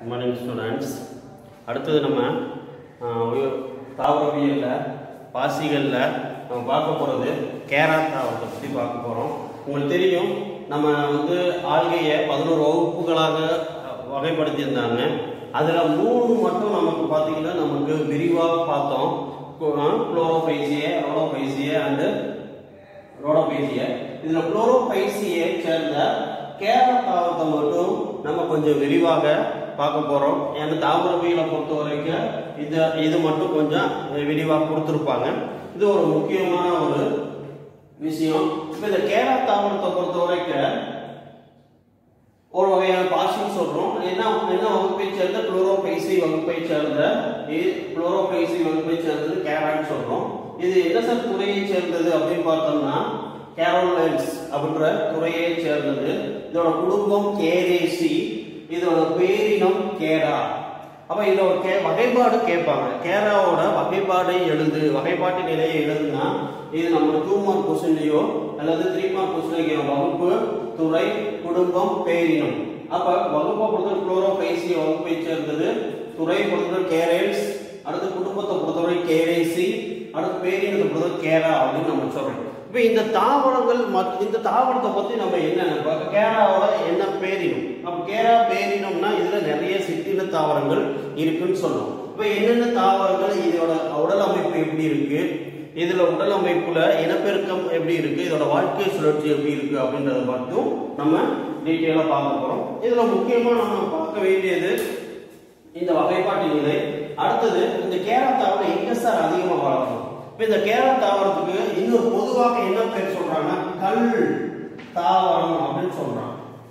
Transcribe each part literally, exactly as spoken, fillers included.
Good morning students. அடுத்து நம்ம தாவரவியல்ல பாசிகள்ல நம்ம பார்க்க போறது கேரா தாவரத்தை பத்தி பார்க்க போறோம். உங்களுக்கு தெரியும் நம்ம வந்து ஆல்கையை பதினோரு வகுப்புகளாக வகைப்படுத்தி இருந்தாங்க. அதுல மூணு மட்டும் நமக்கு பாத்தீங்கன்னா நமக்கு விரிவா பார்த்தோம். Chlorophyceae, rhodophyceae and rhodophyceae. இதுல குளோரோபைசியை சேர்ந்த கேரா தாவரத்தை மட்டும் நம்ம கொஞ்சம் விரிவாக பார்க்க போறோம். ஏன்னா தாவரவியலை பொறுத்த வரைக்கும் இது இது மட்டும் கொஞ்சம் விரிவாக கொடுத்துருப்பாங்க. இது ஒரு முக்கியமான ஒரு விஷயம். இப்போ இந்த கேரா தாவரத்தை பொறுத்த வரைக்கும் ஒரு வகையான பாசின்னு சொல்றோம். என்ன என்ன வகுப்பை சேர்ந்த குளோரோபைசி வகுப்பை சேர்ந்த குளோரோபைசி வகுப்பை சேர்ந்தது கேரான்னு சொல்றோம். இது என்ன சார் துறையை சேர்ந்தது அப்படின்னு பார்த்தோம்னா கேரோலைன்ஸ் அப்படின்ற துறையை சேர்ந்தது. இதோட குடும்பம் கேரேசி, இதோட பேரினம் கேரா. அப்ப இதோட கே வகைப்பாடு கேட்பாங்க. கேராவோட வகைப்பாடை எழுது, வகைப்பாட்டு நிலையை எழுதுனா இது நம்ம டூ மார்க் கொஸ்டின்லயோ அல்லது த்ரீ மார்க் கொஸ்டின்லயோ வகுப்பு, துறை, குடும்பம், பேரினம். அப்ப வகுப்பை பொறுத்தவரை குளோரோபைசி வகுப்பை சேர்ந்தது, துறை பொறுத்தவரை கேரேல்ஸ், அடுத்து குடும்பத்தை பொறுத்தவரை கேரேசி, அடுத்து பேரினத்தை பொறுத்தவரை கேரா அப்படின்னு நம்ம சொல்றோம். இப்ப இந்த தாவரங்கள் இந்த தாவரத்தை பத்தி நம்ம என்ன கேராவோட என்ன பேரினம். அப்ப கேரா பேரினம்னா இதுல நிறைய சிற்றின தாவரங்கள் இருக்குன்னு சொல்றோம். இப்ப என்னென்ன தாவரங்கள், இதோட உடல் அமைப்பு எப்படி இருக்கு, இதுல உடல் அமைப்புல இனப்பெருக்கம் எப்படி இருக்கு, இதோட வாழ்க்கை சுழற்சி எப்படி இருக்கு அப்படின்றத மட்டும் நம்ம டீட்டெயிலா பார்க்க போறோம். இதுல முக்கியமா நம்ம பார்க்க வேண்டியது இந்த வகைப்பாட்டு நிலை. அடுத்தது இந்த கேரா தாவரம் எங்க சார் அதிகமா வளரும். இப்ப இந்த கேரா தாவரத்துக்கு இன்னொரு பொதுவாக என்ன பேர் சொல்றாங்க, கல் தாவரம் அப்படின்னு சொல்றாங்க.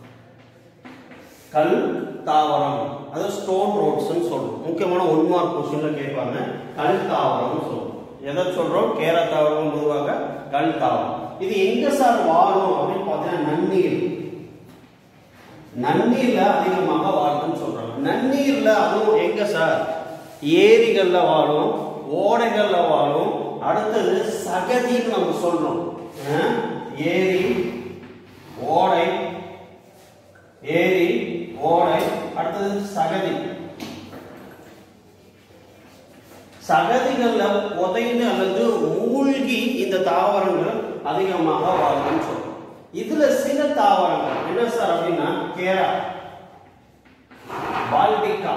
கல் தாவரம், அது ஸ்டோன் ரோட்ஸ் சொல்றோம். முக்கியமான ஒன் மார்க் கொஸ்டின்ல கேட்பாங்க. கல் தாவரம் சொல்றோம். எதை சொல்றோம், கேரா தாவரம் பொதுவாக கல் தாவரம். இது எங்க சார் வாழும் அப்படின்னு பார்த்தீங்கன்னா நன்னீர், நன்னீர்ல அதிகமாக வாழும்னு சொல்றாங்க. நன்னீர்ல அதுவும் எங்க சார், ஏரிகள்ல வாழும், ஓடைகள்ல வாழும். அடுத்தது சகதின்னு நம்ம சொல்றோம். ஏரி, ஓடை, ஏரி, ஓடை, அடுத்தது சகதி. சகதிகள்ல புதைந்து அல்லது மூழ்கி இந்த தாவரங்கள் அதிகமாக வாழும்னு சொல்றோம். இதுல சில தாவரங்கள் என்ன சார் அப்படின்னா கேரா பால்பிகா,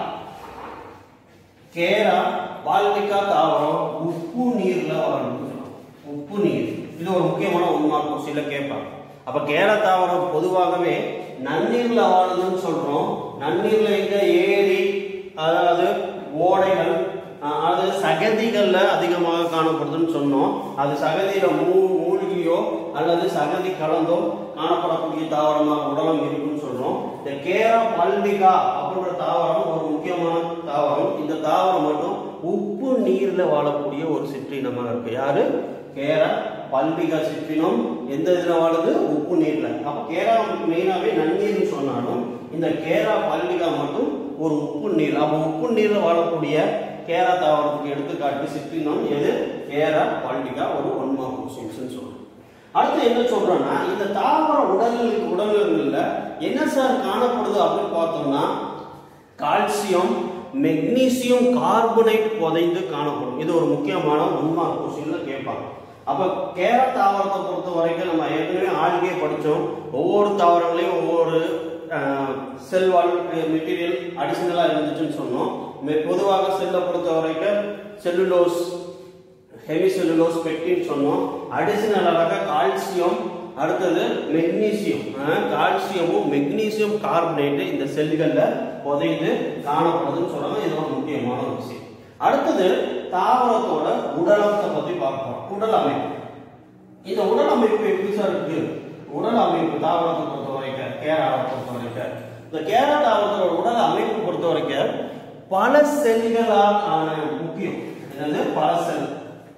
கேரா பால்பிகா தாவரம் உப்பு நீர்ல வாழும். உப்பு நீர் இது ஒரு முக்கியமான ஒன் மார்க் கொஸ்டின்ல கேட்பாங்க. அப்ப கேரா தாவரம் பொதுவாகவே நன்னீர்ல வாழுதுன்னு சொல்றோம். நன்னீர்ல எங்க ஏரி, அதாவது ஓடைகள், அது சகதிகள்ல அதிகமாக காணப்படுதுன்னு சொன்னோம். அது சகதியில மூ மூழ்கியோ அல்லது சகதி கலந்தோ காணப்படக்கூடிய தாவரமாக உடலம் இருக்குன்னு சொல்றோம். இந்த கேரா பால்பிகா அப்படின்ற தாவரம் ஒரு முக்கியமான தாவரம். இந்த தாவரம் மட்டும் உப்பு நீர்ல வாழக்கூடிய ஒரு சிற்றினமாக இருக்கு. யாரு, கேரா பால்பிகா சிற்றினம். எந்த இதுல வாழுது, உப்பு நீர்ல. அப்ப கேரா மெயினாவே நன்னீர்னு சொன்னாலும் இந்த கேரா பால்பிகா மட்டும் ஒரு உப்பு நீர். அப்ப உப்பு நீர்ல வாழக்கூடிய கேரா தாவரத்துக்கு எடுத்துக்காட்டு சிற்றினம் எது, கேரா பால்பிகா. ஒரு ஒன் மார்க் கொஸ்டின்ஸ் சொல்றோம். அடுத்து என்ன சொல்றோம்னா இந்த தாவர உடல்களுக்கு உடல்கள்ல என்ன சார் காணப்படுது அப்படின்னு பார்த்தோம்னா கால்சியம், மெக்னீசியம் கார்பனேட் புதைந்து காணப்படும். இது ஒரு முக்கியமான ஒன் மார்க் கொஸ்டின்ல கேட்பாங்க. அப்ப கேரா தாவரத்தை பொறுத்த வரைக்கும் நம்ம ஏற்கனவே ஆல்கே படிச்சோம். ஒவ்வொரு தாவரங்களையும் ஒவ்வொரு செல் வால் மெட்டீரியல் அடிஷனலா இருந்துச்சுன்னு சொன்னோம். பொதுவாக செல்லை பொறுத்த வரைக்கும் செல்லுலோஸ், ஹெவி செல்லுலோஸ், பெக்டின் சொன்னோம். அடிஷனலாக கால்சியம், அடுத்தது மெக்னீசியம். கால்சியமும் மெக்னீசியம் கார்பனேட் இந்த செல்கள்ல புதைந்து காணப்படுதுன்னு சொல்றாங்க. இது ஒரு முக்கியமான விஷயம். அடுத்தது தாவரத்தோட உடலத்தை பத்தி பார்ப்போம். உடல் அமைப்பு. இந்த உடல் அமைப்பு எப்படி சார் இருக்கு, உடல் அமைப்பு தாவரத்தை பொறுத்த வரைக்கும் கேராவை பொறுத்த வரைக்கும் இந்த கேரா தாவரத்தோட உடல் அமைப்பு பொறுத்த வரைக்கும் பல செல்களால் ஆன. முக்கியம் என்னது, பல செல்.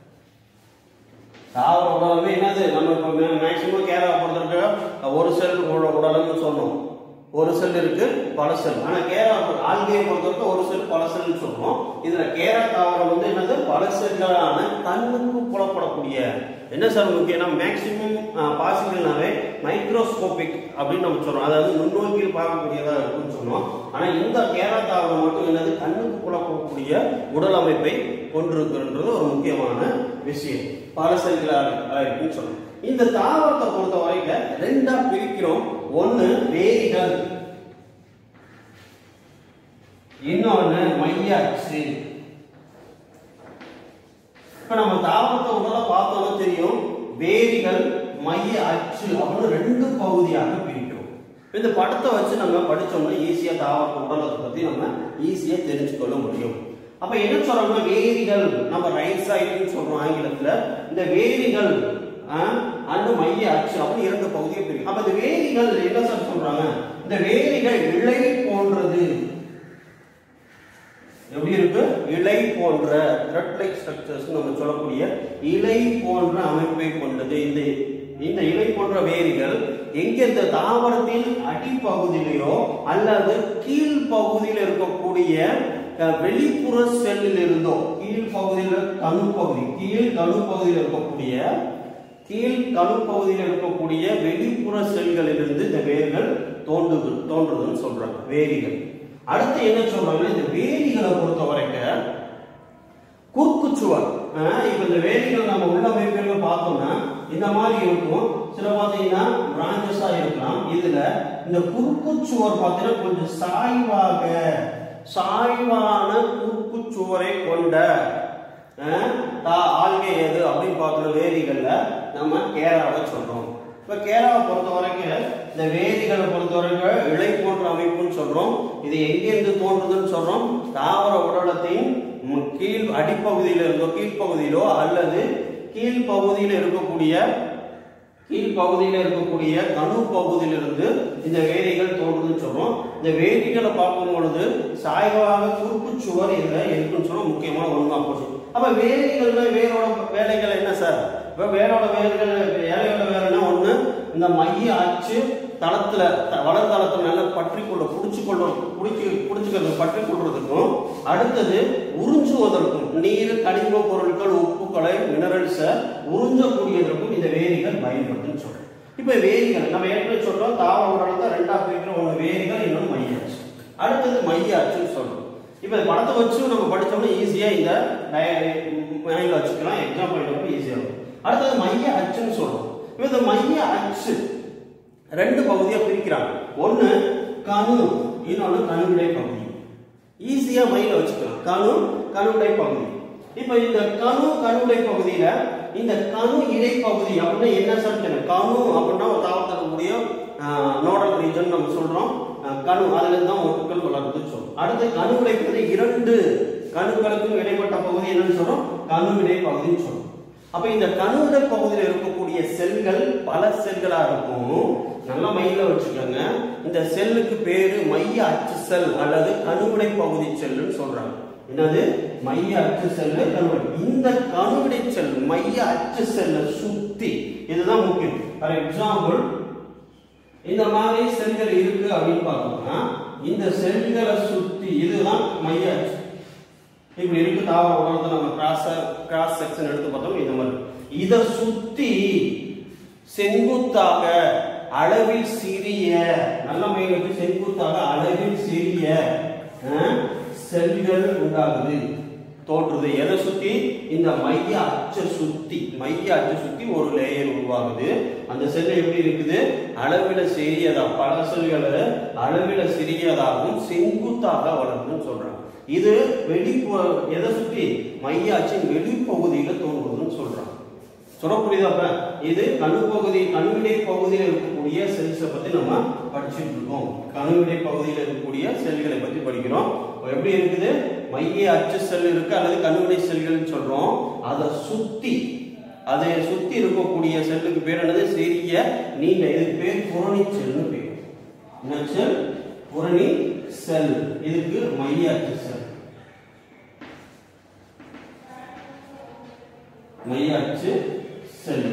தாவர உடலமே என்னது, நம்ம இப்ப மேக்சிமம் கேரா பொறுத்த ஒரு செல் உடல்னு சொன்னோம். ஒரு செல் இருக்கு, பல செல். ஆனா கேரா ஆல்கையை பொறுத்தவரைக்கும் ஒரு செல் பல செல் சொல்றோம். இதுல கேரா தாவரம் வந்து என்னது, பல செல்களான கண்ணுக்கு புலப்படக்கூடிய. என்ன சார் முக்கியம், மேக்சிமம் பாசிகள்னாவே மைக்ரோஸ்கோபிக் அப்படின்னு நம்ம சொல்றோம். அதாவது நுண்ணோக்கியில் பார்க்கக்கூடியதா இருக்குன்னு சொன்னோம். ஆனா இந்த கேரா தாவரம் மட்டும் என்னது கண்ணுக்கு புலப்படக்கூடிய உடல் அமைப்பை கொண்டிருக்கிறது ஒரு முக்கியமான விஷயம். பல செல்களாக இருக்குன்னு சொல்லணும். இந்த தாவரத்தை பொறுத்த வரைக்கும் ரெண்டா பிரிக்கிறோம். ஒன்னு வேரிகள், இன்னொன்னு மைய அச்சு. இப்ப நம்ம தாவரத்தை உடலை பார்த்தோம்னா தெரியும், வேரிகள் மைய அச்சு அப்படின்னு ரெண்டு பகுதியாக பிரிக்கிறோம். இந்த படத்தை வச்சு நம்ம படிச்சோம்னா ஈஸியா தாவரத்தை உடலத்தை பத்தி நம்ம ஈஸியா தெரிஞ்சுக்கொள்ள முடியும். அப்ப என்ன சொல்றோம்னா வேரிகள் நம்ம ரைட் சைடுன்னு சொல்றோம் ஆங்கிலத்துல. இந்த வேரிகள் அந்த மைய அச்சு அப்படி இரண்டு பகுதியை பிரிக்கும். அப்ப இந்த வேரிகள் என்ன சார் சொல்றாங்க, இந்த வேரிகள் இலை போன்றது. எப்படி இருக்கு? இலை போன்ற த்ரெட் லைக் ஸ்ட்ரக்சர்ஸ் நம்ம சொல்லக்கூடிய இலை போன்ற அமைப்பை கொண்டது. இந்த இந்த இலை போன்ற வேரிகள் எங்க இந்த தாவரத்தின் அடிப்பகுதியிலோ அல்லது கீழ் பகுதியில் இருக்கக்கூடிய வெளிப்புற செல்லில் இருந்தோ, கீழ் பகுதியில் கணு பகுதி கீழ் கணு பகுதியில் இருக்கக்கூடிய கீழ் கணு பகுதியில் இருக்கக்கூடிய வெளிப்புற செல்களில் இருந்து இந்த வேர்கள் தோன்றுது தோன்றுதுன்னு சொல்றாங்க வேரிகள். அடுத்து என்ன சொல்றாங்க, இந்த வேரிகளை பொறுத்த வரைக்கும் குறுக்கு சுவர். இப்ப இந்த வேரிகள் நம்ம உள்ள அமைப்புகள் பார்த்தோம்னா இந்த மாதிரி இருக்கும். சில பாத்தீங்கன்னா பிரான்சஸா இருக்கலாம். இதுல இந்த குறுக்கு சுவர் பார்த்தீங்கன்னா கொஞ்சம் சாய்வாக சாய்வான குறுக்கு சுவரை கொண்ட ஆல்கே எது அப்படின்னு பார்க்கிற வேரிகள்ல நம்ம கேராவை சொல்றோம். இப்ப கேராவை பொறுத்த வரைக்கும் இந்த வேரிகளை பொறுத்த வரைக்கும் இலை போன்ற அமைப்புன்னு சொல்றோம். இது எங்கிருந்து தோன்றுதுன்னு சொல்றோம், தாவர உடலத்தின் கீழ் அடிப்பகுதியில இருந்தோ கீழ்ப்பகுதியிலோ அல்லது கீழ்ப்பகுதியில் இருக்கக்கூடிய கீழ்ப்பகுதியில் இருக்கக்கூடிய கணு பகுதியிலிருந்து இந்த வேரிகள் தோன்றுதுன்னு சொல்றோம். இந்த வேரிகளை பார்க்கும் பொழுது சாய்வாக குறுக்கு சுவர் இதுல இருக்குன்னு சொல்ல முக்கியமான ஒன்றா போச்சு. அப்ப வேரிகள்ல வேரோட வேலைகள் என்ன சார்? இப்ப வேரோட வேர்கள் வேலையோட வேலைன்னா ஒண்ணு இந்த மைய அச்சு தளத்துல வளர்தளத்துல நல்லா பற்றி கொள்ள புடிச்சு கொள்ள புடிச்சு புடிச்சுக்கிறது பற்றி கொள்றதுக்கும், அடுத்தது உறிஞ்சுவதற்கும் நீர் கனிம பொருட்கள் உப்புக்களை மினரல்ஸை உறிஞ்சக்கூடியதற்கும் இந்த வேரிகள் பயன்படுத்துன்னு சொல்றோம். இப்ப வேரிகள் நம்ம ஏற்கனவே சொல்றோம் தாவர உடலத்தை ரெண்டா பிரிக்கிறோம். ஒண்ணு வேரிகள், இன்னொன்று மைய அச்சு. அடுத்தது மைய அச்சுன்னு சொல்றோம். இப்ப படத்தை வச்சு நம்ம படிச்சோம்னா ஈஸியா இந்த மைண்ட்ல வச்சுக்கலாம், எக்ஸாம் பாயிண்ட் ஈஸியா இருக்கும். அடுத்தது மைய அச்சுன்னு சொல்றோம். இப்ப இந்த மைய அச்சு ரெண்டு பகுதியா பிரிக்கிறாங்க. ஒண்ணு கணு, இன்னொன்னு கணுவிடை பகுதி. ஈஸியா மைண்ட்ல வச்சுக்கலாம், கணு கணுவிடை பகுதி. இப்ப இந்த கணு கணுவிடை பகுதியில இந்த கணு இடை பகுதி அப்படின்னா என்ன சார்? கணு அப்படின்னா ஒரு தாவரத்தில் இருக்கக்கூடிய நோடல் ரீஜன் நம்ம சொல்றோம். கணு அதுல இருந்து தான் ஒட்டுக்கள் வளர்ந்து சொல்றோம். அடுத்து கணுவிடை பகுதி இரண்டு கணுக்களுக்கும் இடைப்பட்ட பகுதி என்னன்னு சொல்றோம், கணுவிடை பகுதின்னு சொல்றோம். அப்ப இந்த கணுவிடை பகுதியில் இருக்கக்கூடிய செல்கள் பல செல்களா இருக்கும். நல்லா மைண்ட்ல வச்சுக்கோங்க. இந்த செல்லுக்கு பேரு மைய அச்சு செல் அல்லது கணுவிடை பகுதி செல்லுன்னு சொல்றாங்க. என்னது? மைய அச்சு செல்லு கணுவிடை. இந்த கணுவிடை செல் மைய அச்சு செல்லை சுத்தி, இதுதான் முக்கியம். ஃபார் எக்ஸாம்பிள் இந்த மாதிரி செல்கள் இருக்கு அப்படின்னு பார்த்தோம்னா இந்த செல்களை சுத்தி இதுதான் மைய அச்சு. இப்படி இருக்கு தாவர உடலத்தை நம்ம கிராஸ் கிராஸ் செக்ஷன் எடுத்து பார்த்தோம். இந்த மாதிரி இதை சுத்தி செங்குத்தாக அளவில் சிறிய நல்ல மையத்துக்கு செங்குத்தாக அளவில் சிறிய செல்கள் உண்டாகுது தோற்றுது. எதை சுத்தி? இந்த மைய அச்சை சுத்தி மைய அச்சை சுத்தி ஒரு லேயர் உருவாகுது. அந்த செல் எப்படி இருக்குது? அளவில சிறியதா, பல செல்களை அளவில சிறியதாகவும் செங்குத்தாக வளருதுன்னு சொல்றாங்க. இது வெளிப்புற எதை சுத்தி? மைய அச்சின் வெளிப்பகுதியில தோன்றுவதுன்னு சொல்றாங்க. சொல்ல புரியுதாப்ப? இது கணு பகுதி கணுவிடை பகுதியில் இருக்கக்கூடிய செல்ஸை பத்தி நம்ம படிச்சுட்டு இருக்கோம். கணுவிடை பகுதியில் இருக்கக்கூடிய செல்களை பத்தி படிக்கிறோம். எப்படி இருக்குது? மைய அச்சு செல் இருக்கு அல்லது கணுவிடை செல்கள் சொல்றோம். அதை சுத்தி அதை சுத்தி இருக்கக்கூடிய செல்லுக்கு பேர் என்னது? சிறிய நீண்ட, இதுக்கு பேர் புரணி செல்னு பேர். என்ன செல்? புரணி செல். இதுக்கு மைய அச்சு செல், மைய அச்சு செல்.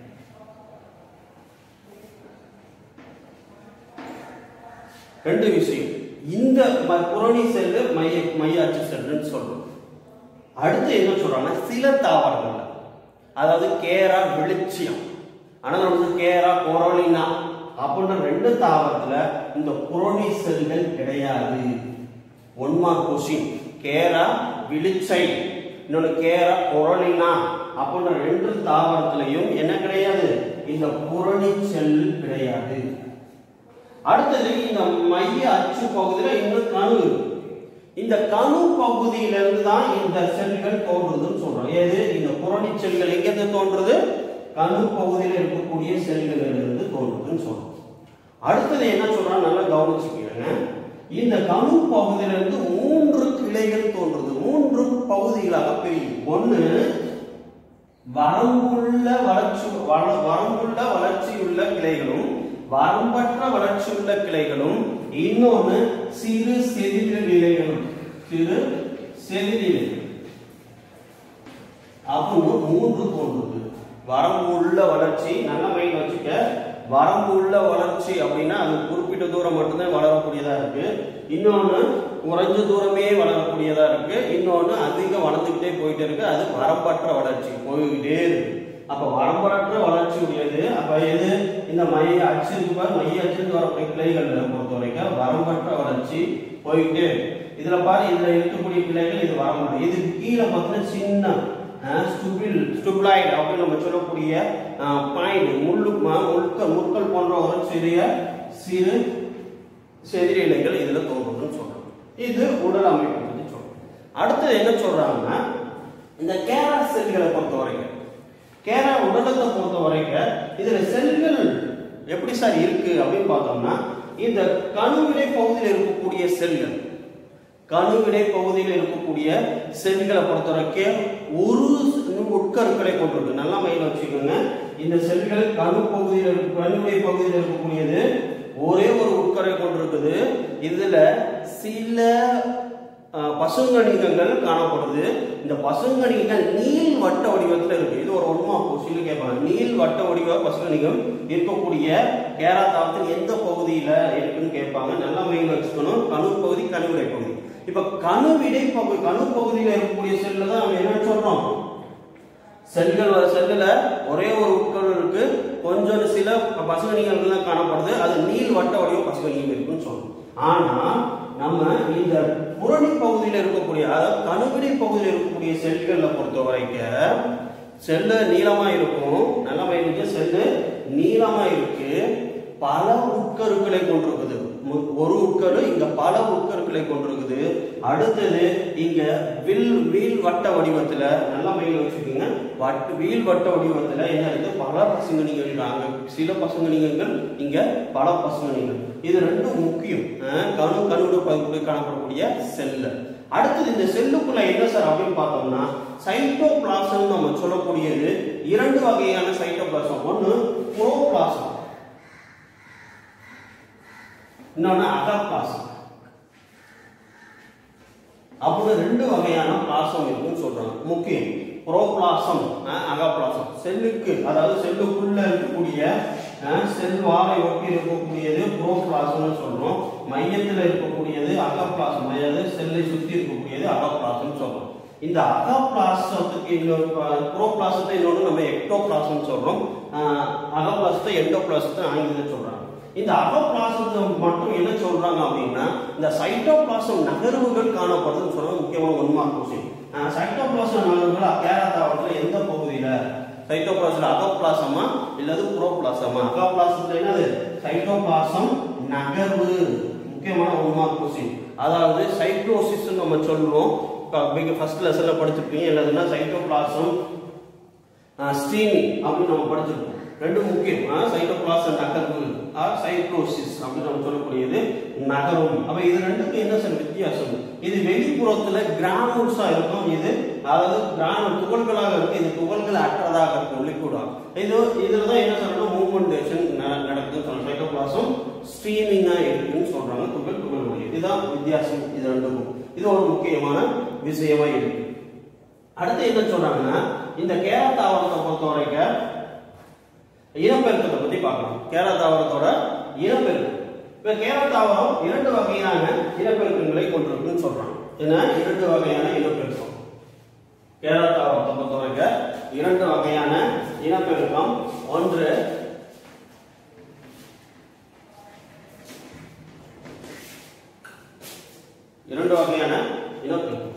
ரெண்டு விஷயம். இந்த புரணி செல்லு மைய மைய அச்சு செல்லுன்னு சொல்றோம். அடுத்து என்ன சொல்றாங்க? சில தாவரங்கள், அதாவது கேரா வெளிச்சியம், ஆனால் வந்து கேரா கொரோலினா அப்படின்ற ரெண்டு தாவரத்துல இந்த புரோனி செல்கள் கிடையாது. One mark question. கேரா விழிச்சை, இன்னொன்னு கேரா கொரோலினா அப்படின்ற ரெண்டு தாவரத்திலையும் என்ன கிடையாது, இந்த புரோனி செல் கிடையாது. அடுத்தது இந்த மைய அச்சு பகுதியில இன்னும் கணு, இந்த கணு பகுதியிலிருந்து தான் இந்த செல்கள் தோன்றுதுன்னு சொல்றோம். ஏது இந்த புரோனி செல்கள் எங்க இருந்து தோன்றுது, கணு பகுதியில் இருக்கக்கூடிய செல்களிலிருந்து தோன்றுதுன்னு சொல்றோம். அடுத்தது என்ன சொல்றாங்க நல்லா கவனிச்சுக்கோங்க. இந்த கணு பகுதியிலிருந்து மூன்று கிளைகள் தோன்றுது, மூன்று பகுதிகளாக பிரியும். ஒன்னு வரம்புள்ள வளர்ச்சி வரம்புள்ள வளர்ச்சியுள்ள கிளைகளும் வரம்பற்ற வளர்ச்சியுள்ள கிளைகளும், இன்னொன்னு சிறு செதில் நிலைகளும், சிறு செதில் நிலைகள் அப்படின்னு மூன்று தோன்றுது. வரம்பு உள்ள வளர்ச்சி நல்ல மைண்ட் வச்சுக்க. வரம்பு உள்ள வளர்ச்சி அப்படின்னா அது குறிப்பிட்ட தூரம் மட்டும்தான் வளரக்கூடியதா இருக்கு. இன்னொன்னு குறைஞ்ச தூரமே வளரக்கூடியதா இருக்கு. இன்னொன்னு அதிகம் வளர்ந்துகிட்டே போயிட்டே இருக்கு, அது வரம்பற்ற வளர்ச்சி போய்கிட்டே இருக்கு. அப்ப வரம்பற்ற வளர்ச்சி உடையது. அப்ப எது இந்த மைய அச்சு இருக்கு, மைய அச்சு வரக்கூடிய கிளைகள் பொறுத்த வரைக்கும் வரம்பற்ற வளர்ச்சி போயிட்டே இருக்கு. இதுல பாரு, இதுல இருக்கக்கூடிய கிளைகள் இது வரம்பு. இது கீழே பார்த்தீங்கன்னா சின்ன ஸ்டூபில் ஸ்டூப்ளாய்டு அப்படின்னு நம்ம சொல்லக்கூடிய பாயிண்ட் முள்ளு முட்கள் முட்கள் போன்ற ஒரு சிறிய சிறு செதில் இலைகள் இதுல தோன்றுதுன்னு சொல்றோம். இது உடல் அமைப்பு பற்றி சொல்றோம். அடுத்தது என்ன சொல்றாங்கன்னா, இந்த கேரா செல்களை பொறுத்த வரைக்கும், கேரா உடலத்தை பொறுத்த வரைக்கும் இதுல செல்கள் எப்படி சார் இருக்கு அப்படின்னு பார்த்தோம்னா, இந்த கணுவிடை பகுதியில் இருக்கக்கூடிய செல்கள், கணுவிடை பகுதியில் இருக்கக்கூடிய செல்களை பொறுத்த வரைக்கும் ஒரு உட்கருக்களை கொண்டிருக்கு. நல்லா மைண்ட் வச்சுக்கோங்க. இந்த செல்கள் கணு பகுதியில் கணுவிடை பகுதியில் இருக்கக்கூடியது ஒரே ஒரு உட்கரை கொண்டிருக்குது. இதுல சில பசுங்கணிகங்கள் காணப்படுது. இந்த பசுங்கணிகள் நீள் வட்ட வடிவத்தில் இருக்கு. இது ஒரு ஒன்மா கொஸ்டின் கேட்பாங்க. நீள் வட்ட வடிவ பசுங்கணிகம் இருக்கக்கூடிய கேரா தாவரத்தில் எந்த பகுதியில இருக்குன்னு கேட்பாங்க. நல்லா மைண்ட் வச்சுக்கணும். கணு பகுதி, கணுவிடை பகுதி. இப்ப கணுவிடை பகுதி, கணு பகுதியில் இருக்கக்கூடிய செல்ல தான் நம்ம என்ன சொல்றோம், செல்கள் செல்லுல ஒரே ஒரு உட்கரு இருக்கு, கொஞ்சம் சில பசுங்கணிகள் தான் காணப்படுது, அது நீள் வட்ட வடிவ பசுங்கணிகம் இருக்குன்னு சொல்றோம். ஆனா நம்ம இந்த புரணி பகுதியில் இருக்கக்கூடிய, அதாவது கணுவிடை பகுதியில் இருக்கக்கூடிய செல்களை பொறுத்த வரைக்கும் செல்லு நீளமா இருக்கும். நல்ல மைண்ட், செல்லு நீளமா இருக்கு, பல உட்கருக்களை கொண்டிருக்குது. ஒரு உட்கரு இங்க பல உட்கருக்களை கொண்டிருக்குது. அடுத்தது இங்க வில் வீல் வட்ட வடிவத்துல, நல்லா மைண்ட் வச்சுக்கோங்க, வட்டு வீல் வட்ட வடிவத்துல என்ன இருக்கு, பல பசுங்கணிகள் இருக்காங்க. சில பசுங்கணிகள், இங்க பல பசுங்கணிகள். இது ரெண்டும் முக்கியம். கணு கணுவிட பகுதியில் காணப்படக்கூடிய செல்லு. அடுத்தது இந்த செல்லுக்குள்ள என்ன சார் அப்படின்னு பார்த்தோம்னா, சைட்டோபிளாசம் நம்ம சொல்லக்கூடியது இரண்டு வகையான சைட்டோபிளாசம். ஒன்னு புரோபிளாசம், இன்னொன்னு அகப்பிளாசம். அப்படி ரெண்டு வகையான பிளாசம் இருக்குன்னு சொல்றாங்க. முக்கியம் புரோபிளாசம், அகப்பிளாசம். செல்லுக்கு, அதாவது செல்லுக்குள்ள இருக்கக்கூடிய செல் வாழை ஒட்டி இருக்கக்கூடியது புரோபிளாசம் சொல்றோம். மையத்தில் இருக்கக்கூடியது அகப்பிளாசம், அதாவது செல்லை சுத்தி இருக்கக்கூடியது அகப்பிளாசம் சொல்றோம். இந்த அகப்பிளாசத்துக்கு இன்னொரு புரோபிளாசத்தை இன்னொன்று நம்ம எக்டோபிளாசம் சொல்றோம். அகப்பிளாசத்தை எண்டோபிளாசத்தை ஆங்கிலத்தில் சொல்றாங்க. இந்த அகப்பிளாசத்தை மட்டும் என்ன சொல்றாங்க அப்படின்னா, இந்த சைட்டோபிளாசம் நகர்வுகள் காணப்படுதுன்னு சொல்றாங்க. முக்கியமான ஒன் மார்க் கொஸ்டின். சைட்டோபிளாசம் நகர்வுகள் கேரா தாவரத்தில் எந்த பகுதியில, சைட்டோபிளாசம் அகப்பிளாசமா இல்லது புரோபிளாசமா? அகப்பிளாசத்துல என்னது, சைட்டோபிளாசம் நகர்வு. முக்கியமான ஒன் மார்க் கொஸ்டின். அதாவது சைட்டோசிஸ் நம்ம சொல்றோம், ஃபர்ஸ்ட் லெசன்ல படிச்சிருப்பீங்க. என்னதுன்னா சைட்டோபிளாசம் ஸ்ட்ரீமிங் அப்படின்னு நம்ம படிச்சிருக்கோம். ரெண்டு முக்கியம். சைட்டோபிளாசம் நகர்வு ஆர் சைட்டோசிஸ் அப்படின்னு நம்ம சொல்லக்கூடியது நகரும். அப்ப இது ரெண்டுக்கும் என்ன சார் வித்தியாசம்? இது வெளிப்புறத்துல கிரானுல்ஸா இருக்கும், இது அதாவது கிரானுல் துகள்களாக இருக்கு. இது துகள்கள் அற்றதாக இருக்கும், லிக்விடா. இது இதுலதான் என்ன சொல்றோம், மூவ்மெண்டேஷன் நடக்குதுன்னு சொல்றோம். சைட்டோபிளாசம் ஸ்ட்ரீமிங்கா இருக்குன்னு சொல்றாங்க. துகள் துகள் இதுதான் வித்தியாசம் இது ரெண்டுக்கும். இது ஒரு முக்கியமான விஷயமா இருக்கு. அடுத்து என்ன சொல்றாங்கன்னா, இந்த கேரா தாவரத்தை பொறுத்த வரைக்கும் இனப்பெருக்கத்தை பத்தி பார்க்கலாம். கேரா தாவரத்தோட இனப்பெருக்கம். இப்ப கேரா தாவரம் இரண்டு வகையான இனப்பெருக்கங்களை கொண்டிருக்குன்னு சொல்றாங்க. என்ன இரண்டு வகையான இனப்பெருக்கம்? கேரா தாவரத்தை பொறுத்த வரைக்கும் இரண்டு வகையான இனப்பெருக்கம். ஒன்று இரண்டு வகையான இனப்பெருக்கம்.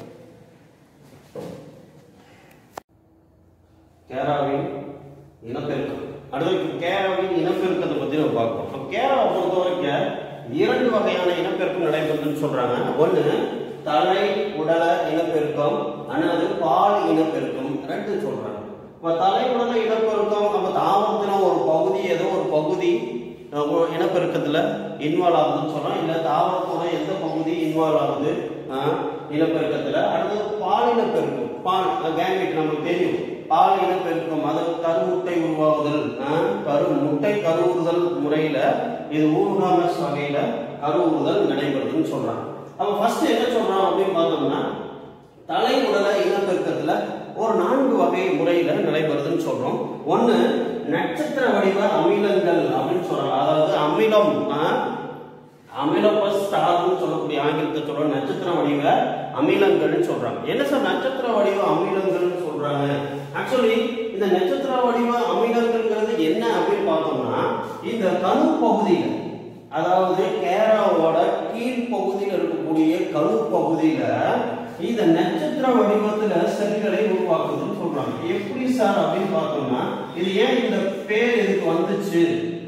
கேராவின் இனப்பெருக்கம். அடுத்து கேராவின் இனப்பெருக்கத்தை பத்தி நம்ம பார்ப்போம். கேராவை பொறுத்த வரைக்கும் இரண்டு வகையான இனப்பெருக்கம் நடைபெறுதுன்னு சொல்றாங்க. ஒண்ணு தலை உடல இனப்பெருக்கம், அல்லது பால் இனப்பெருக்கம் ரெண்டு சொல்றாங்க. இப்ப தலை உடல இனப்பெருக்கம் நம்ம தாவரத்துல ஒரு பகுதி ஏதோ ஒரு பகுதி இனப்பெருக்கத்துல இன்வால்வ் ஆகுதுன்னு சொல்றோம். இல்ல தாவரத்தோட எந்த பகுதி இன்வால்வ் ஆகுது இனப்பெருக்கத்துல. அடுத்தது பால் இனப்பெருக்கம். பால் கேமெட் நமக்கு தெரியும். பால் இனப்பெருக்கம் அதாவது கருமுட்டை உருவாகுதல், கரு முட்டை கருவுறுதல் முறையில இது ஊர்காமஸ் வகையில கருவுறுதல் நடைபெறுதுன்னு சொல்றாங்க. அப்ப ஃபர்ஸ்ட் என்ன சொல்றோம் அப்படின்னு பார்த்தோம்னா தலை உடல இனப்பெருக்கத்துல ஒரு நான்கு வகை முறையில நடைபெறுதுன்னு சொல்றோம். ஒண்ணு நட்சத்திர வடிவ அமிலங்கள் அப்படின்னு சொல்றாங்க. அதாவது அமிலம் அமிலோபஸ் ஸ்டார்னு சொல்லக்கூடிய ஆங்கிலத்தை சொல்ற நட்சத்திர வடிவ அமிலங்கள்னு சொல்றாங்க. என்ன சார் நட்சத்திர வடிவ அமிலங்கள்னு சொல்றாங்க? ஆக்சுவலி இந்த நட்சத்திர வடிவ அமிலங்கள்ங்கிறது என்ன அப்படின்னு பார்த்தோம்னா இந்த கணு பகுதியில, அதாவது கேராவோட கீழ் பகுதியில் இருக்கக்கூடிய கணு பகுதியில இந்த நட்சத்திர வடிவத்துல செல்களை உருவாக்குதுன்னு சொல்றாங்க. எப்படி சார் அப்படின்னு பார்த்தோம்னா இது ஏன் இந்த பேர் இதுக்கு வந்துச்சு,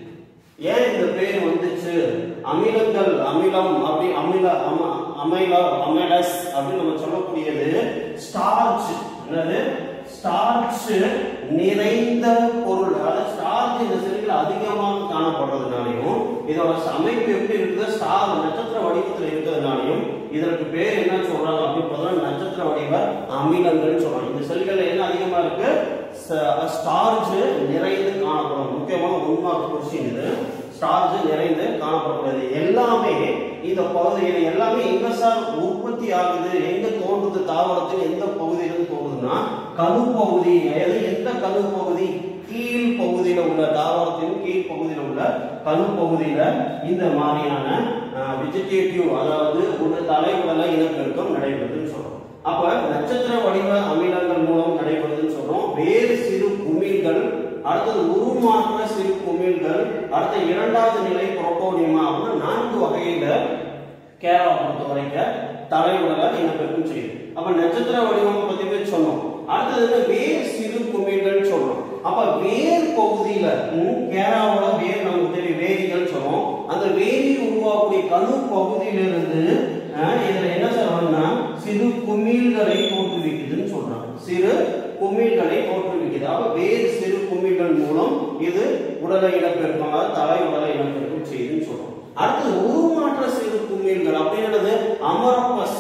ஏன் இந்த பேர் வந்துச்சு? அமிலங்கள் அமிலம் அப்படி அமில அமில அமிலஸ் அப்படின்னு நம்ம சொல்லக்கூடியது ஸ்டார்ச், என்னது ஸ்டார்ச் நிறைந்த பொருள். அதாவது ஸ்டார்ச் இந்த செல்கள் அதிகமாக காணப்படுறதுனாலையும் இதோட அமைப்பு எப்படி இருக்குது ஸ்டார் நட்சத்திர வடிவத்தில் இருக்கிறதுனாலையும் இதற்கு பேர் என்ன சொல்றாங்க அப்படின்னு பார்த்தா நட்சத்திர வடிவ அமிலங்கள் சொல்றாங்க. இந்த செல்கள் என்ன அதிகமா இருக்கு? ஸ்டார்ச் நிறைந்து காணப்படும். முக்கியமாக உண்மார்க் கொஸ்டின் இது. ஸ்டார்ச் நிறைந்து காணப்படக்கூடியது எல்லாமே இந்த பகுதியில் எல்லாமே எங்க சார் உற்பத்தி ஆகுது, எங்க தோன்றுது, தாவரத்தில் எந்த பகுதியிலிருந்து தோன்றுதுன்னா கணு பகுதி. எந்த கணு பகுதி? கீழ் பகுதியில உள்ள தாவரத்தின் கீழ் பகுதியில உள்ள கணு பகுதியில இந்த மாதிரியான வெஜிடேட்டிவ் அதாவது ஒரு தலை உடல இனப்பெருக்கம் நடைபெறுதுன்னு சொல்றோம். அப்ப நட்சத்திர வடிவ அமிலங்கள் மூலம் நடைபெறுதுன்னு சொல்றோம். வேறு சிறு குமிழ்கள், அடுத்தது உருமாற்ற சிறு குமிழ்கள், அடுத்த இரண்டாவது நிலை புரோட்டோனிமா அப்படின்னு நான்கு வகையில கேராவை பொறுத்த வரைக்கும் தலை உடல இனப்பெருக்கம் செய்யுது. அப்ப நட்சத்திர வடிவம் பத்தி பேர் சொன்னோம். அடுத்தது வேறு சிறு குமிழ்கள் சொல்றோம். அப்ப வேர் பகுதியில கேராவோட வேர் நமக்கு தெரியும், வேரிகள் சொல்றோம். அந்த வேரி உருவாக்கக்கூடிய கணு பகுதியிலிருந்து இதுல என்ன சொல்றோம்னா சிறு குமிழ்களை தோற்றுவிக்குதுன்னு சொல்றாங்க. சிறு குமிழ்களை தோற்றுவிக்குது. அப்ப வேறு சிறு குமிழ்கள் மூலம் இது உடலை இனப்பெருக்கம் தலை உடலை இனப்பெருக்கம் செய்யுதுன்னு சொல்றோம். அடுத்தது உருமாற்ற சிறு குமிழ்கள் அப்படின்றது அமரப்பஸ்,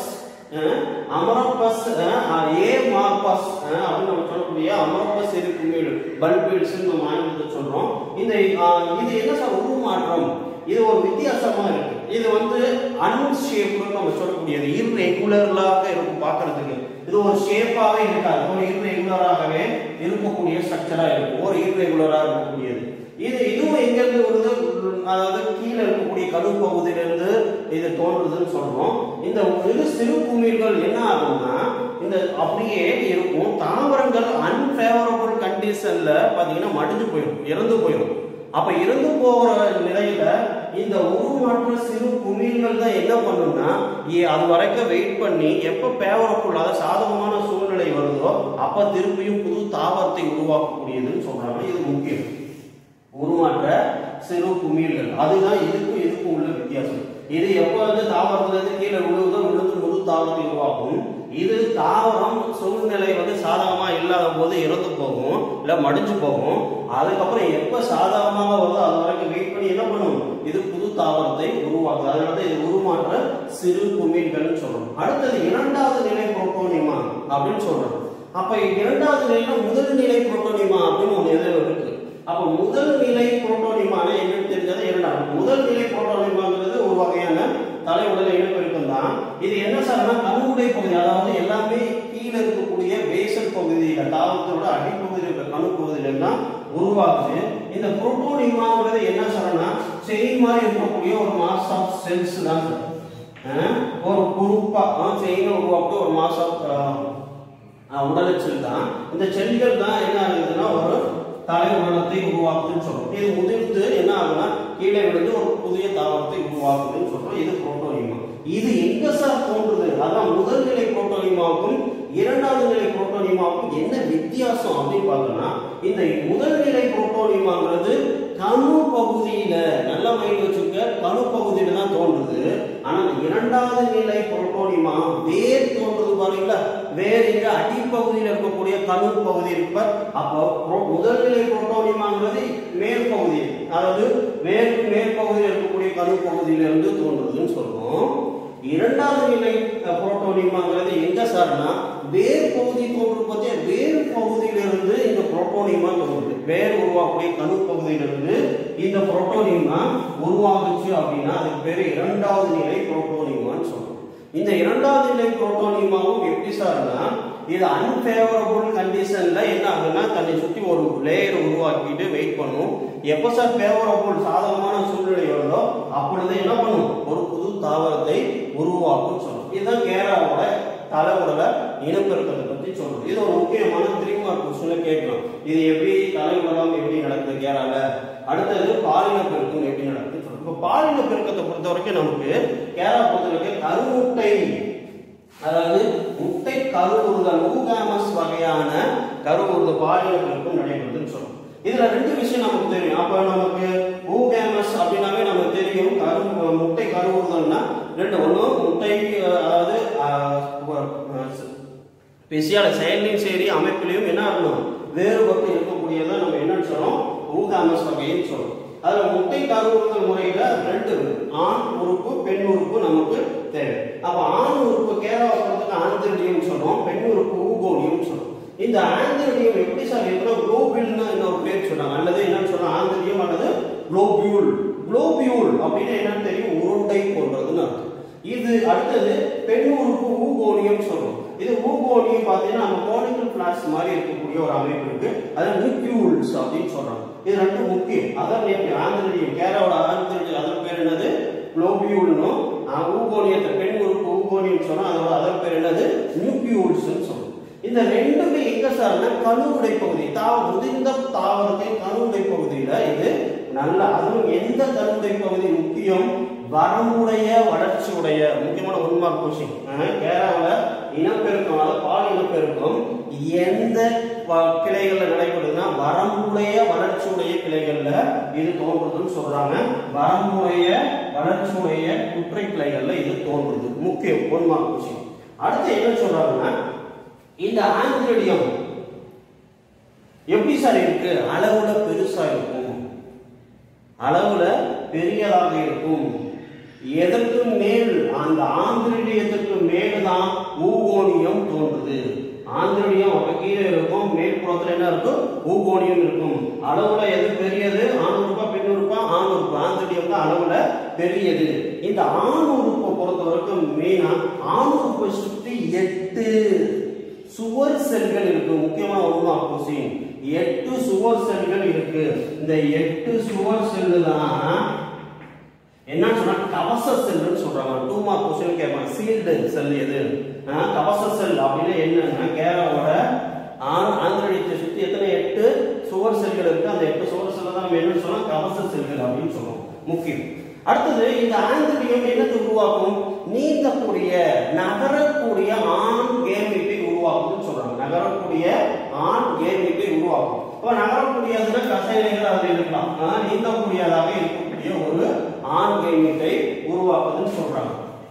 அமரப்பஸ் ஏ மார்பஸ் அப்படின்னு நம்ம சொல்லக்கூடிய அமரப்பஸ் சிறு குமிழ் பல்பிட்ஸ் நம்ம ஆங்கிலத்தை சொல்றோம். இந்த இது என்ன சார் உருமாற்றம்? இது ஒரு வித்தியாசமா இருக்கு. இது வந்து அன்ஷேப்னு நம்ம சொல்லக்கூடியது இர்ரெகுலராக இருக்கும் பார்க்கிறதுக்கு. இது ஒரு ஷேப்பாவே இருக்காது, ஒரு இர்ரெகுலராகவே இருக்கக்கூடிய ஸ்ட்ரக்சரா இருக்கும், ஒரு இர்ரெகுலரா இருக்கக்கூடியது. இது இதுவும் எங்க இருந்து வருது? அதாவது கீழே இருக்கக்கூடிய கணு பகுதியிலிருந்து இது தோன்றுதுன்னு சொல்றோம். இந்த இது சிறு குமிழ்கள் என்ன ஆகும்னா இந்த அப்படியே இருக்கும். தாவரங்கள் அன்பேவரபிள் கண்டிஷன்ல பாத்தீங்கன்னா மடிஞ்சு போயிடும், இறந்து போயிடும். அப்ப இறந்து போகிற நிலையில இந்த உருமாற்ற சிறு குமிழ்கள் தான் என்ன பண்ணும்னா அது வரைக்கும் வெயிட் பண்ணி எப்ப பேவரபுள் அதாவது சாதகமான சூழ்நிலை வருதோ அப்ப திருப்பியும் புது தாவரத்தை உருவாக்கக்கூடியதுன்னு சொல்றாங்க. இது முக்கியம். உருமாற்ற சிறு குமிழ்கள் அதுதான் இதுக்கும் இதுக்கும் உள்ள வித்தியாசம். இது எப்ப வந்து தாவரத்துல இருந்து கீழே விழுவுதோ விழுந்து முழு தாவரத்தை உருவாக்கும். இது தாவரம் சூழ்நிலை வந்து சாதகமா இல்லாத போது இறந்து போகும், இல்ல மடிஞ்சு போகும். அதுக்கப்புறம் எப்ப சாதகமாக வருதோ அது வரைக்கும் வெயிட் பண்ணி என்ன பண்ணும், இது புது தாவரத்தை உருவாக்குது. அதனால இது உருமாற்ற சிறு குமிழ்கள் சொல்றோம். அடுத்தது இரண்டாவது நிலை புரோட்டோனிமா அப்படின்னு சொல்றோம். அப்ப இரண்டாவது நிலையில முதல் நிலை புரோட்டோனிமா அப்படின்னு ஒண்ணு எதிர இருக்கு. அப்ப முதல் நிலை புரோட்டோனிமான என்னன்னு தெரிஞ்சது இரண்டாவது. முதல் நிலை புரோட்டோனிமாங்கிறது ஒரு வகையான தலை உடல் இனப்பெருக்கம் தான். இது என்ன சார்னா கணுவுடை பகுதி, அதாவது எல்லாமே கீழே இருக்கக்கூடிய பேசல் பகுதியில தாவரத்தோட அடிப்பகுதியில் இருக்க கணு பகுதியில தான் உருவாகுது. இந்த புரோட்டோனிமாங்கிறது என்ன சார்னா செயின் மாதிரி இருக்கக்கூடிய ஒரு மாஸ் ஆஃப் செல்ஸ் தான். ஒரு குரூப்பா செயினை உருவாக்க ஒரு மாஸ் ஆஃப் உடல் செல் தான். இந்த செல்கள் தான் என்ன ஆகுதுன்னா ஒரு தலை உடலத்தை உருவாக்குதுன்னு சொல்றோம். இது முதிர்ந்து என்ன ஆகுதுன்னா கீழே விழுந்து ஒரு புதிய தாவரத்தை உருவாக்குதுன்னு சொல்றோம். இது புரோட்டோனிமா. இது எங்க சார் தோன்றுது அதான் முதல் நிலை புரோட்டோனியமாவுக்கும் இரண்டாவது நிலை புரோட்டோனியமாவுக்கும் என்ன வித்தியாசம் அப்படின்னு பார்த்தோம்னா, இந்த முதல் நிலை புரோட்டோனியமாங்கிறது கணு பகுதியில, நல்ல மைண்ட் வச்சுக்க, கணு பகுதியில தான் தோன்றுது. ஆனா இரண்டாவது நிலை புரோட்டோனியமா வேர் தோன்றுது பாருங்களா, வேர் இங்க அடிப்பகுதியில் இருக்கக்கூடிய கணு பகுதி இருப்ப. அப்போ முதல் நிலை புரோட்டோனியமாங்கிறது மேல் பகுதி, அதாவது வேர் மேல் பகுதியில் இருக்கக்கூடிய கணு பகுதியிலிருந்து தோன்றுதுன்னு சொல்றோம். இரண்டாவது நிலை புரோட்டோனியமாங்கிறது எங்க சார்னா வேர் பகுதி தோன்றும் போதே வேர் பகுதியிலிருந்து இந்த புரோட்டோனியமா தோன்றுது. வேர் உருவாக்கக்கூடிய கணு பகுதியிலிருந்து இந்த புரோட்டோனியமா உருவாகுச்சு அப்படின்னா அதுக்கு பேரு இரண்டாவது நிலை புரோட்டோனியமான்னு சொல்றோம். இந்த இரண்டாவது நிலை புரோட்டோனியமாவும் எப்படி சார்னா, இது அன்பேவரபிள் கண்டிஷன்ல என்ன ஆகுதுன்னா தன்னை சுற்றி ஒரு லேயர் உருவாக்கிட்டு வெயிட் பண்ணும். எப்ப சார் ஃபேவரபிள் சாதகமான சூழ்நிலை வருதோ அப்பொழுது என்ன பண்ணும், ஒரு புது தாவரத்தை உருவாக்கும் சொல்லும். இதுதான் கேராவோட தலைவுடல இனப்பெருக்கத்தை பத்தி சொல்றது. இது ஒரு முக்கியமான த்ரீ மார்க் கொஸ்டின்ல கேட்கலாம். இது எப்படி தலைவுடலம் எப்படி நடக்குது கேரால, அடுத்தது பாலின பெருக்கம் எப்படி நடக்குது சொல்றது. இப்போ பாலின பெருக்கத்தை பொறுத்த வரைக்கும் நமக்கு கேரா பொறுத்தவரைக்கும் கருமுட்டை, அதாவது முட்டை கருவுறுதல் ஊகாமஸ் வகையான கருவுறுதல் பாலின பெருக்கம் நடைபெறுதுன்னு சொல்றோம். இதுல ரெண்டு விஷயம் நமக்கு தெரியும். அப்ப நமக்கு ஊகாமஸ் அப்படின்னாவே நமக்கு தெரியும், கரு முட்டை கருவுறுதல்னா ரெண்டு, ஒண்ணு முட்டை, அதாவது பிசியால செயலையும் சரி அமைப்பிலையும் என்ன ஆகணும், வேறுபட்டு இருக்கக்கூடியதான் நம்ம என்னன்னு சொல்றோம், ஊகாமஸ் வகைன்னு சொல்றோம். அதுல முட்டை கருவுறுதல் முறையில ரெண்டு, ஆண் உறுப்பு பெண் உறுப்பு நமக்கு தேவை. அப்ப ஆண் உறுப்பு கேராவதுக்கு ஆந்திரியம் சொல்றோம், பெண் உறுப்பு ஊகோனியம் சொல்றோம். இந்த ஆந்திரியம் எப்படி சார் இருக்குன்னா குளோபியூல்னு இன்னொரு பேர் சொல்றாங்க, அல்லது என்னன்னு சொல்றாங்க ஆந்திரியம் அல்லது குளோபியூல். குளோபியூல் அப்படின்னு என்னன்னு தெரியும், உருண்டை போன்றதுன்னு அர்த்தம். இது அடுத்தது பெண் உறுப்பு ஊகோனியம் சொல்றோம். இது ஊகோனியம் பாத்தீங்கன்னா நம்ம கோனிக்கல் பிளாஸ் மாதிரி இருக்கக்கூடிய ஒரு அமைப்பு இருக்கு, அது நியூக்ளியூல்ஸ் அப்படின்னு சொல்றாங்க. இது ரெண்டு முக்கியம். அதான் ஆந்திரியம், கேராவோட ஆந்திரியம் அதன் பேர் என்னது குளோபியூல்னும், ஊகோனியத்தை பெண் உறுப்பு ஊகோனியம் சொன்னா அதோட அதன் பேர் என்னது நியூக்ளியூல்ஸ் சொல்றோம். இந்த ரெண்டுமே எங்க சார்னா கணுவுடை பகுதி, தாவ முதிர்ந்த தாவரத்தின் கணுவுடை பகுதியில இது நல்ல, அதுவும் எந்த கணுவுடை பகுதி முக்கியம், வரமுடைய வளர்ச்சியுடைய, முக்கியமான ஒன் மார்க் கொஸ்டின். கேராவுல இனப்பெருக்கம், பால் இனப்பெருக்கம் எந்த கிளைகள்ல நடைபெறுதுன்னா வரமுடைய வளர்ச்சியுடைய கிளைகள்ல இது தோன்றுதுன்னு சொல்றாங்க. வரமுடைய வளர்ச்சியுடைய குற்றை கிளைகள்ல இது தோன்றுது, முக்கியம் ஒன் மார்க் கொஸ்டின். அடுத்து என்ன சொல்றாங்கன்னா, இந்த ஆந்திரியம் எப்படி சார் இருக்கு, அளவுல பெருசா இருக்கும், அளவுல பெரியதாக இருக்கும். எதற்கு மேல், அந்த ஆந்திரிடியத்திற்கு மேல்தான் ஊகோனியம் தோன்றுது. ஆந்திரிடியம் அப்ப கீழே இருக்கும், மேற்புறத்துல என்ன இருக்கும், ஊகோனியம் இருக்கும். அளவுல எது பெரியது, ஆண் உறுப்பா பெண் உறுப்பா, ஆண் உறுப்பு. ஆந்திரிடியம் தான் அளவுல பெரியது. இந்த ஆண் உறுப்பை பொறுத்த வரைக்கும் மெயினா ஆண் உறுப்பை சுற்றி எட்டு சுவர் செல்கள் இருக்கு. முக்கியமான ஒன்று கொஸ்டின், எட்டு சுவர் செல்கள் இருக்கு. இந்த எட்டு சுவர் செல் தான் என்ன சொன்னா கவச செல்னு சொல்றாங்க. டூ மார்க் கொஸ்டின் கேட்பாங்க, சீல்டு செல் எது, கவச செல் அப்படின்னா என்னன்னா கேராவோட ஆந்திரிடியத்தை சுத்தி எத்தனை எட்டு சுவர் செல்கள் இருக்கு. அந்த எட்டு சுவர் செல் தான் நம்ம என்ன சொன்னா கவச செல்கள் அப்படின்னு சொல்றோம், முக்கியம். அடுத்தது இந்த ஆந்திரிடியம் என்னத்தை உருவாக்கும், நீந்தக்கூடிய நகரக்கூடிய ஆண் கேமெட்டை உருவாக்கும் சொல்றாங்க. நகரக்கூடிய ஆண் கேமெட்டை உருவாக்கும். இப்ப நகரக்கூடியதுன்னா கசைகள் அது இருக்கலாம், நீந்தக்கூடியதாக இருக்கக்கூடிய ஒரு ஆண் கேமெட்டை உருவாக்குதுன்னு சொல்றாங்க.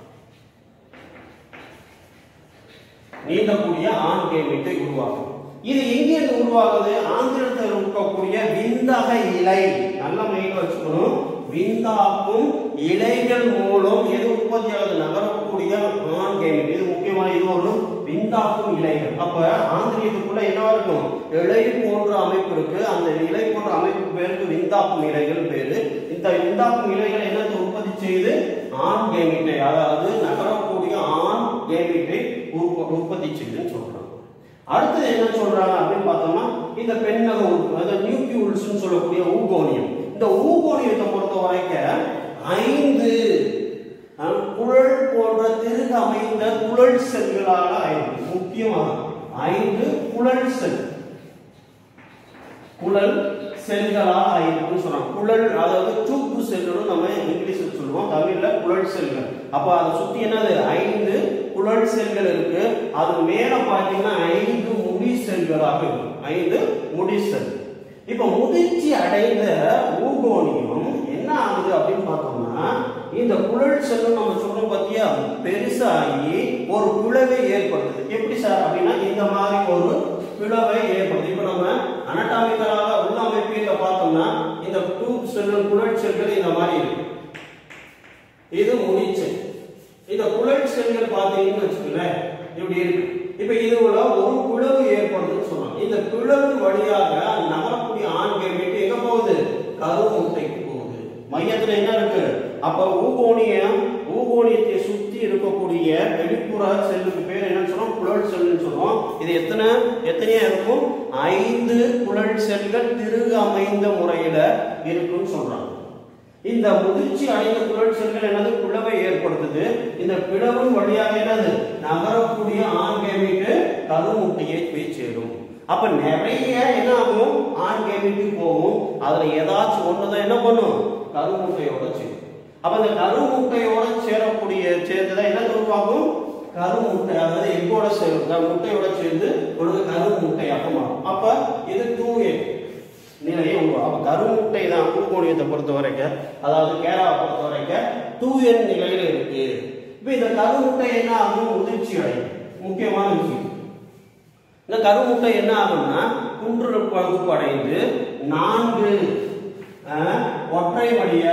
நீந்தக்கூடிய ஆண் கேமெட்டை உருவாக்கும். இது எங்கிருந்து உருவாகுது, ஆந்திரத்தில் இருக்கக்கூடிய விந்தக இலை, நல்ல மைண்ட் வச்சுக்கணும், விந்தாக்கும் இலைகள் மூலம் எது உற்பத்தி ஆகுது, நகரக்கூடிய ஆண் கேமெட். இது முக்கியமான இது ஒரு விந்தாக்கும் இலைகள். அப்ப ஆந்திரியத்துக்குள்ள என்ன இருக்கும், இலை போன்ற அமைப்பு இருக்கு. அந்த இலை போன்ற அமைப்பு பேருக்கு விந்தாக்கும் இலைகள் பேரு. இந்த விந்தாக்கும் இலைகள் என்னத்தை உற்பத்தி செய்து, ஆண் கேமெட்டை, அதாவது நகரக்கூடிய ஆண் கேமெட்டை உற்பத்தி செய்யுதுன்னு சொல்றாங்க. அடுத்தது என்ன சொல்றாங்க அப்படின்னு பார்த்தோம்னா, இந்த பெண்ணக உறுப்பு, அதாவது நியூக்ளியூல்ஸ் சொல்லக்கூடிய ஊகோனியம். இந்த ஊகோனியத்தை பொறுத்த வரைக்கும் ஐந்து குழல் போன்ற திருகு அமைந்த குழல் செல்களாக ஐந்து, முக்கியமாக ஐந்து குழல் செல், குழல் செல்களாக ஐந்து சொல்றாங்க. குழல் அதாவது டியூப் செல்கள் நம்ம இங்கிலீஷ்ல சொல்லுவோம், தமிழ்ல குழல் செல்கள். அப்ப அதை சுத்தி என்னது ஐந்து குழல் குழல் செல்கள் இருக்கு. அது மேல பாத்தீங்கன்னா ஐந்து முடி செல்களாக இருக்கும். ஐந்து முடி செல். இப்ப முதிர்ச்சி அடைந்த ஊகோனியம் என்ன ஆகுது அப்படின்னு பார்த்தோம்னா, இந்த குழல் செல்லும் நம்ம சொல்றோம் பாத்தியா, பெருசாகி ஒரு பிளவை ஏற்படுத்துது. எப்படி சார் அப்படின்னா, இந்த மாதிரி ஒரு பிளவை ஏற்படுது. இப்ப நம்ம அனடாமிக்கலாக உள்ள அமைப்பில பார்த்தோம்னா, இந்த டியூப் செல்லும் குழல் செல்கள் இந்த மாதிரி இருக்கு. இது முடிச்சல். இந்த குழல் செல்கள் பார்த்தீங்கன்னு வச்சுக்கோங்களேன், இப்படி இருக்கு. இப்ப இதுல ஒரு பிளவு ஏற்படுதுன்னு சொல்றோம். இந்த பிளவு வழியாக நகரக்கூடிய ஆண் கேமெட் எங்க போகுது? கரு முட்டைக்கு போகுது. மையத்துல என்ன இருக்கு? அப்ப ஊகோனியம், ஊகோனியத்தை சுத்தி இருக்கக்கூடிய வெளிப்புற செல்லுக்கு பேர் என்ன சொல்றோம்? குழல் செல்னு சொல்றோம். இது எத்தனை எத்தனையா இருக்கும்? ஐந்து குழல் செல்கள் திருகு அமைந்த முறையில இருக்குன்னு சொல்றாங்க. இந்த முதிர்ச்சி அடைந்த குழல் செல்கள் என்னது? பிளவை ஏற்படுத்துது. இந்த பிளவு வழியாக என்னது? நகரக்கூடிய ஆண் கேமெட் கரு முட்டையை போய் சேரும். அப்ப நிறைய என்ன ஆகும்? ஆண் கேமெட் போகும். அதுல ஏதாச்சும் ஒண்ணுதான் என்ன பண்ணும்? கரு முட்டையோட சேரும். அப்ப இந்த கரு முட்டையோட சேரக்கூடிய சேர்ந்துதான் என்ன உருவாகும்? கரு முட்டை. அதாவது எங்கோட சேரும்? முட்டையோட சேர்ந்து ஒரு கரு முட்டையாக மாறும். அப்ப இது தூய நிலையை உருவாகும். அப்ப கருமுட்டை தான் ஊகோனியத்தை பொறுத்த வரைக்கும், அதாவது கேராவை பொறுத்த வரைக்கும் தூயன் நிலையில இருக்கு. இப்ப இந்த கருமுட்டை என்ன ஆகும்? முதிர்ச்சி அடையும். முக்கியமான விஷயம், இந்த கருமுட்டை என்ன ஆகும்னா குன்று பகுப்பு அடைந்து நான்கு ஒற்றை மடிய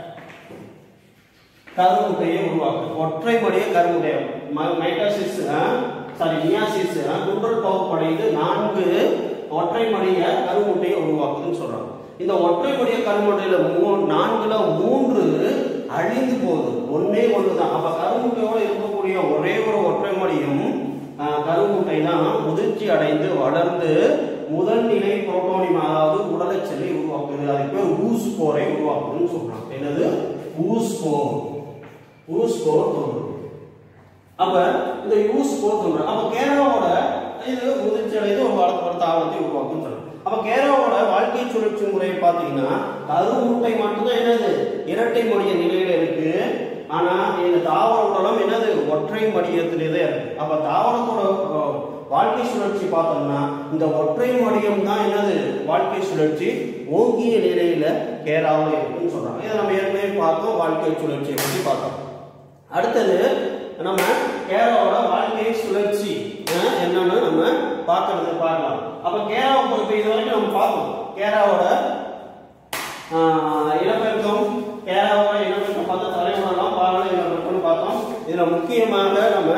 கருமுட்டையை உருவாக்கும். ஒற்றை மடிய கருமுட்டை மைட்டோசிஸ் சாரி மியாசிஸ் குன்றல் பகுப்பு அடைந்து நான்கு ஒற்றை மடிய கருமுட்டையை உருவாக்குதுன்னு சொல்றாங்க. இந்த ஒற்றை மடிய கருமுட்டையில நான்குல மூன்று அழிந்து போகுது. ஒன்னே ஒண்ணுதான். அப்ப கருமுட்டையோட இருக்கக்கூடிய ஒரே ஒரு ஒற்றை மடியும் கருமுட்டை தான் முதிர்ச்சி அடைந்து வளர்ந்து முதல் நிலை புரோட்டோனியம், அதாவது உடலை செல்லை உருவாக்குது. அதுக்கு பேர் ஊஸ்போரை உருவாக்குதுன்னு சொல்றாங்க. என்னது? ஊஸ்போர். ஊஸ்போர் தோன்றும். அப்ப இந்த ஊஸ்போர் தோன்றும். அப்ப கேராவோட இது முதிர்ச்சி அடைந்து ஒரு வளர்த்து தாவரத்தை உருவாக்கும் சொல்றாங்க. அப்ப கேராவோட வாழ்க்கை சுழற்சி முறையை பாத்தீங்கன்னா, கருமுட்டை மட்டும்தான் என்னது? இரட்டை மடிய நிலையில இருக்கு. ஆனா இந்த தாவர உடலம் என்னது? ஒற்றை மடியத்திலேயே இருக்கு. அப்ப தாவரத்தோட வாழ்க்கை சுழற்சி பார்த்தோம்னா, இந்த ஒற்றை மடியம் தான் என்னது? வாழ்க்கை சுழற்சி ஓங்கிய நிலையில கேராவில் இருக்குன்னு சொல்றாங்க. இதை நம்ம ஏற்கனவே பார்த்தோம், வாழ்க்கை சுழற்சியை பற்றி பார்த்தோம். அடுத்தது நம்ம கேராவோட வாழ்க்கை சுழற்சி என்னன்னு நம்ம பார்க்கறது பார்க்கலாம். அப்ப கேராவை பொறுத்து இது வரைக்கும் நம்ம பார்த்தோம். கேராவோட இனப்பெருக்கம், கேராவோட இனப்பெருக்கம் பார்த்து தலைமுறைலாம் பாருங்க இனப்பெருக்கம்னு பார்த்தோம். இதுல முக்கியமாக நம்ம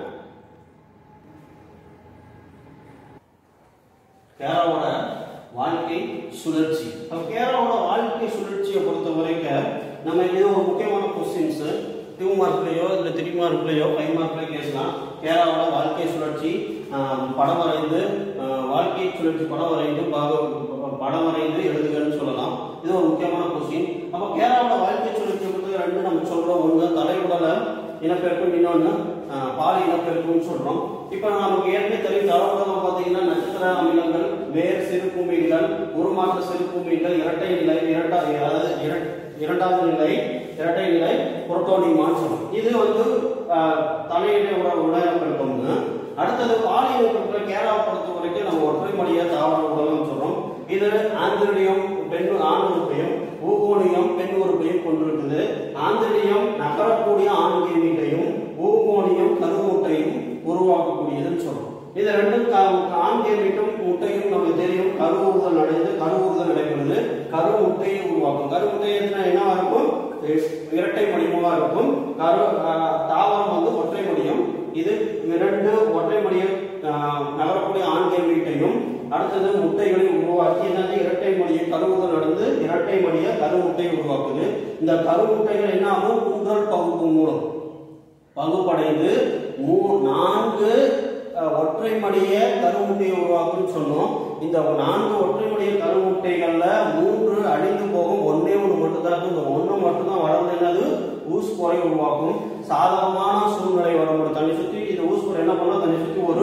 கேராவோட வாழ்க்கை சுழற்சி. கேராவோட வாழ்க்கை சுழற்சியை பொறுத்த வரைக்கும் நம்ம இது ஒரு முக்கியமான கொஸ்டின்ஸ் டூ மார்க்லயோ இல்லை த்ரீ மார்க்லயோ ஃபைவ் மார்க்லயோ கேட்கலாம். கேராவோட வாழ்க்கை சுழற்சி படம் வரைந்து வாழ்க்கை சுழற்சி படம் வரைந்து படம் வரைந்து எழுதுகன்னு சொல்லலாம். இது ஒரு முக்கியமான கொஸ்டின். அப்போ கேராவோட வாழ்க்கை சுழற்சி பொறுத்த ரெண்டு நம்ம சொல்றோம். ஒன்று தலையுடல இனப்பெருக்கம், இன்னொன்று பால் இனப்பெருக்கம்னு சொல்றோம். இப்ப நமக்கு ஏற்கனவே தெரியும், தரவுடலம் பார்த்தீங்கன்னா நட்சத்திர அமிலங்கள், வேர் சிறு குமிழ்கள், உருமாற்ற சிறு குமிழ்கள், இரட்டை நிலை, இரட்டா அதாவது இரண்டாவது நிலை இரட்டை நிலை புரோட்டோனியமான்னு சொல்றோம். இது வந்து தலையிட உடனப்பெருக்கம்னு. அடுத்தது பால் இனப்பெருக்கம் கேராவை பொறுத்த வரைக்கும் நம்ம ஒற்றை மடிய தாவர உடல்னு சொல்றோம். இது ஆந்திரியம் பெண் ஆண் உறுப்பையும் ஊகோனியம் பெண் உறுப்பையும் கொண்டிருக்குது. ஆந்திரியம் நகரக்கூடிய ஆண் கேமிட்டையும் ஊகோனியம் கருமுட்டையும் உருவாக்கக்கூடியதுன்னு சொல்றோம். இது ரெண்டும் ஆண் கேமிட்டும் முட்டையும் நமக்கு தெரியும். கருவுறுதல் அடைந்து கருவுறுதல் நடைபெறுது, கரு முட்டையை உருவாக்கும். கருமுட்டை என்னவா இருக்கும்? இரட்டை மடியமா இருக்கும். கரு தாவரம் வந்து ஒற்றை மடியம். இது இரண்டு ஒற்றை மடிய நகரக்கூடிய ஆண் கேமிட்டையும் அடுத்தது முட்டைகளை உருவாக்கி என்னது? இரட்டை மடிய கருவுறுதல் நடந்து இரட்டை மடிய கருமுட்டையை உருவாக்குது. இந்த கருமுட்டைகள் என்ன ஆகும்? குன்றல் பகுப்பு மூலம் பகுப்படைந்து நான்கு ஒற்றை மடிய கருமுட்டையை உருவாக்குன்னு சொன்னோம். இந்த நான்கு ஒற்றை மடிய கருமுட்டைகள்ல மூன்று அழிந்து போகும், ஒன்னே ஒன்று மட்டும்தான் இருக்கும். இந்த ஒன்று மட்டும்தான் வளர்ந்து என்னது? ஊஸ்போரை உருவாக்கும். சாதகமான சூழ்நிலை வரும்போது தன்னை சுற்றி இந்த ஊஸ்போர் என்ன பண்ணா தன்னை சுற்றி ஒரு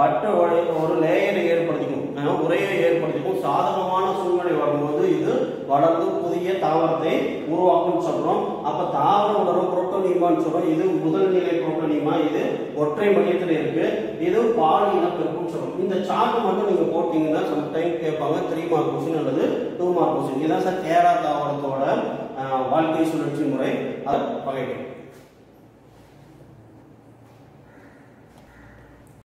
வட்ட ஒரு லேயரை ஏற்படுத்திக்கும், உரையை ஏற்படுத்திக்கும். சாதகமான சூழ்நிலை வரும்போது இது வளர்ந்து புதிய தாவரத்தை உருவாக்கும் சொல்றோம். அப்ப தாவரம் வளரும் புரோட்டோனியமான்னு சொல்றோம். இது முதல் நிலை புரோட்டோனியமா, இது ஒற்றை மையத்தில் இருக்கு, இது பால் இனப்பெருக்கம் சொல்றோம். இந்த சார்ட் மட்டும் நீங்க போட்டீங்கன்னா சம்டைம் கேட்பாங்க, த்ரீ மார்க் கொஸ்டின் அல்லது டூ மார்க் கொஸ்டின். இதான் சார் கேரா தாவரத்தோட வாழ்க்கை சுழற்சி முறை, அதை பகைக்கும்.